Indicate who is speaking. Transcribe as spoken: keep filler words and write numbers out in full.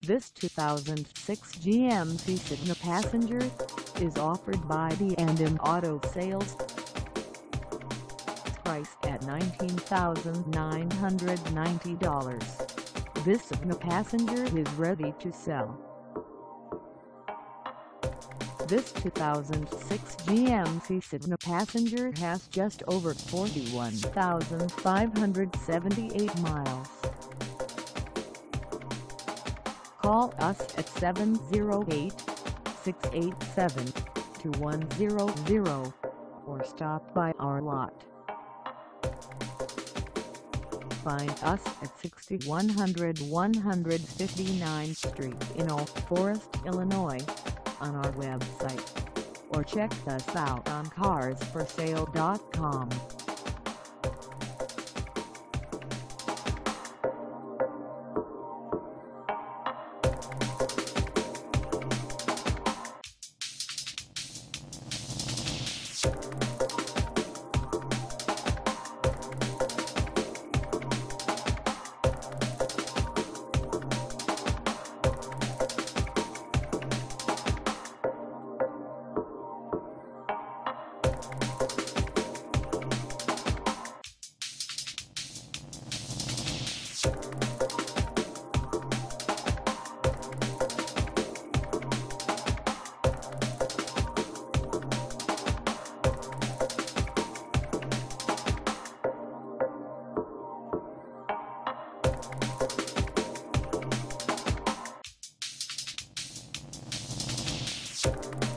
Speaker 1: This two thousand six G M C Signa Passenger is offered by the and M Auto Sales. Price at nineteen thousand nine hundred ninety dollars. This Signa Passenger is ready to sell. This two thousand six G M C Signa Passenger has just over forty-one thousand five hundred seventy-eight miles. Call us at seven oh eight, six eight seven, two one zero zero or stop by our lot. Find us at sixty-one hundred one hundred fifty-ninth Street in Oak Forest, Illinois, on our website, or check us out on cars for sale dot com.
Speaker 2: You